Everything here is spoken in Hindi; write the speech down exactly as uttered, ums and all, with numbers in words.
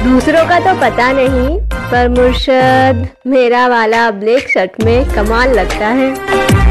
दूसरों का तो पता नहीं, पर मुर्शद मेरा वाला ब्लैक शर्ट में कमाल लगता है।